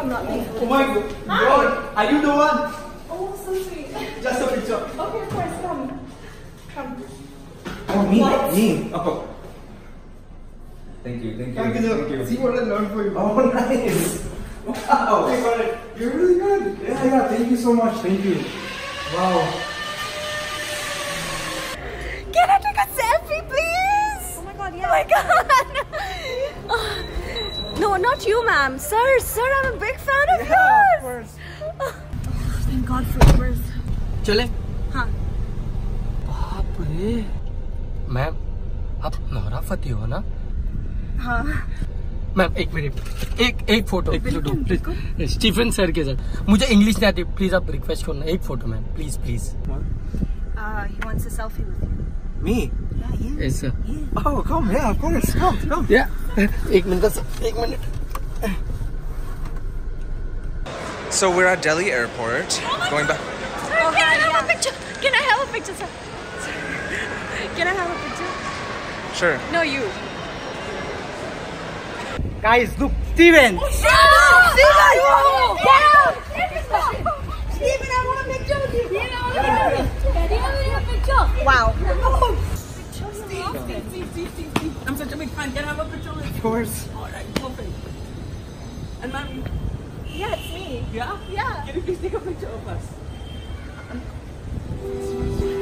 I'm not being Oh my God! Are you the one? Oh, so sweet. Just a picture. Okay, of course, come. Come. Oh, me? What? Me? Oh. Thank you. Thank you. See what I learned for you. Oh, nice. Wow. I got it. You're really good. Yeah. Thank you so much. Thank you. Wow. Can I take a selfie, please? Oh my God, yeah. Oh my God. No, not you, ma'am. Sir, I'm a big fan of yours. Of course. Thank God for Ubers. चले? हाँ. बाप रे. Ma'am, आप नौराफती हो ना? हाँ. Ma'am एक minute, एक फोटो प्लीज स्टीफन सर के साथ. मुझे इंग्लिश नहीं आती, प्लीज आप रिक्वेस्ट करना एक photo ma'am, please please. He wants a selfie with you. Me? Yeah, you. Yes sir. Yeah. Oh, come. Yeah, of course. Come. Yeah. एक minute. So we're at Delhi Airport. Going back. Oh, can I have a picture? Can I have a picture, sir? Can I have a picture? Sure. No, you. Guys, look, Steven. Steven! Get out! Steven, I want a picture with you. Can I have a picture? Wow. I'm such a big fan. Can I have a picture with you? Of course. Alright, perfect. And ma'am, Yeah, it's me. yeah? Yeah. Can you please take a picture of us?